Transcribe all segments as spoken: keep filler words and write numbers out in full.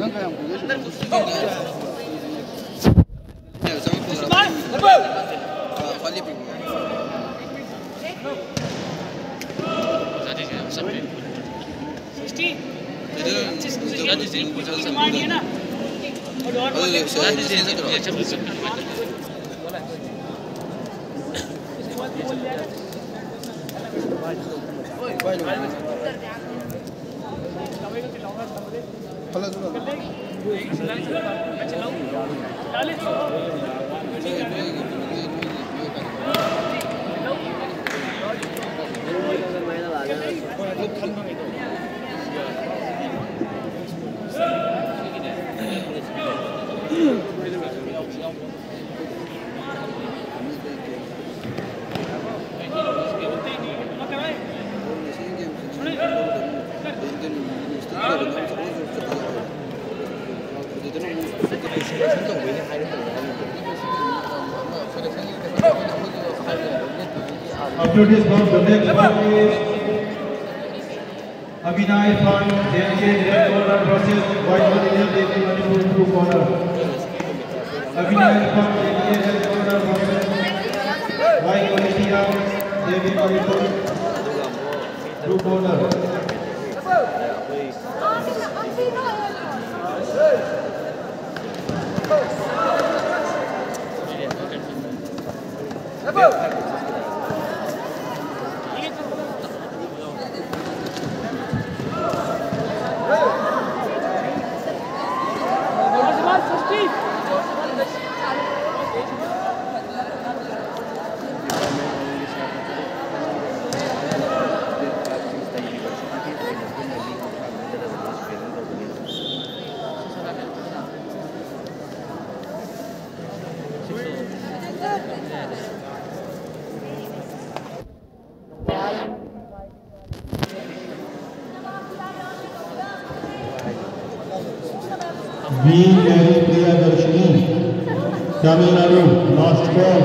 After this bout, the next bout is Abhinay Khan, J N K red corner versus White Pavilion, Devi Manipur blue corner. Abhinay Khan, J N K red corner versus White Pavilion, Devi Manipur blue corner. Being Mary Priyadarshini, Tamil Nadu, last ball.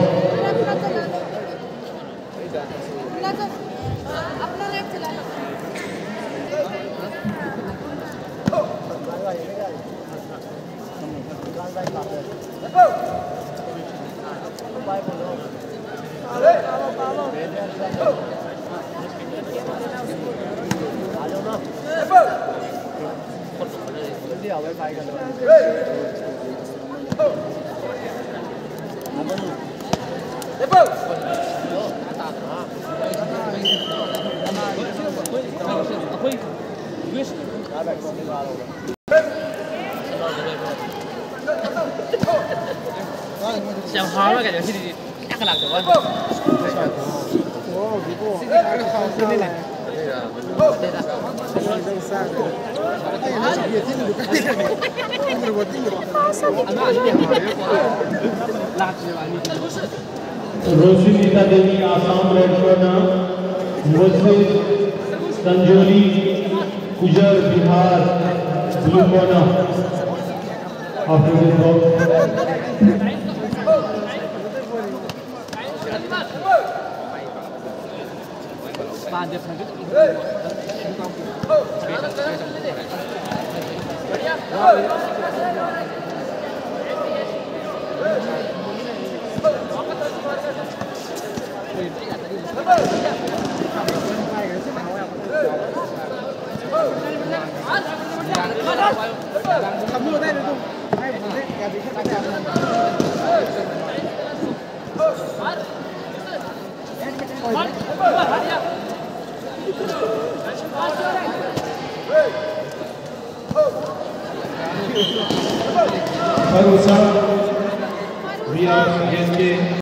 Xem hóa mà cái gì thì chắc là được không? Roshita Devi, Assam red corner versus Sanjoli Kujar, Bihar blue corner. After this bout, Bàn được thành Thấm luôn đây được không? Hay một thế, cả bị khách hàng. Farusa, Riyaz J N K.